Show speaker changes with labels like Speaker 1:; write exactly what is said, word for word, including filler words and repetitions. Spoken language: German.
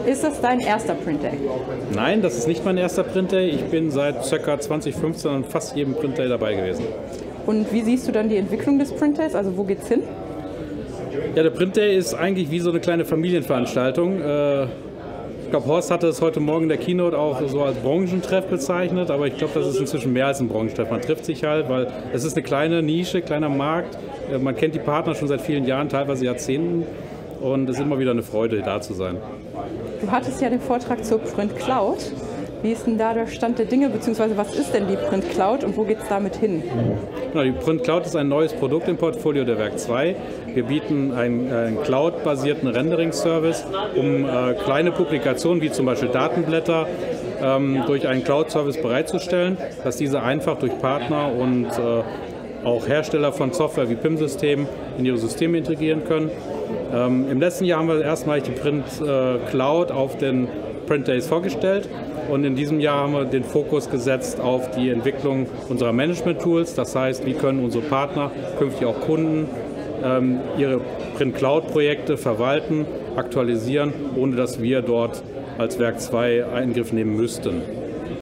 Speaker 1: Ist das dein erster Print Day?
Speaker 2: Nein, das ist nicht mein erster Print Day. Ich bin seit ca. zwanzig fünfzehn an fast jedem Print Day dabei gewesen.
Speaker 1: Und wie siehst du dann die Entwicklung des Print Days? Also wo geht's hin?
Speaker 2: Ja, der Print Day ist eigentlich wie so eine kleine Familienveranstaltung. Ich glaube, Horst hatte es heute Morgen in der Keynote auch so als Branchentreff bezeichnet, aber ich glaube, das ist inzwischen mehr als ein Branchentreff. Man trifft sich halt, weil es ist eine kleine Nische, kleiner Markt. Man kennt die Partner schon seit vielen Jahren, teilweise Jahrzehnten, und es ist immer wieder eine Freude, da zu sein.
Speaker 1: Du hattest ja den Vortrag zur Print Cloud. Wie ist denn da der Stand der Dinge, beziehungsweise was ist denn die Print Cloud und wo geht es damit hin?
Speaker 2: Ja, die Print Cloud ist ein neues Produkt im Portfolio der Werk zwei. Wir bieten einen, einen Cloud-basierten Rendering-Service, um äh, kleine Publikationen wie zum Beispiel Datenblätter ähm, durch einen Cloud-Service bereitzustellen, dass diese einfach durch Partner und äh, auch Hersteller von Software wie P I M-Systemen in ihre Systeme integrieren können. Ähm, Im letzten Jahr haben wir erstmalig die Print äh, Cloud auf den Print Days vorgestellt. Und in diesem Jahr haben wir den Fokus gesetzt auf die Entwicklung unserer Management-Tools. Das heißt, wie können unsere Partner, künftig auch Kunden, ähm, ihre Print-Cloud-Projekte verwalten, aktualisieren, ohne dass wir dort als Werk zwei Eingriff nehmen müssten.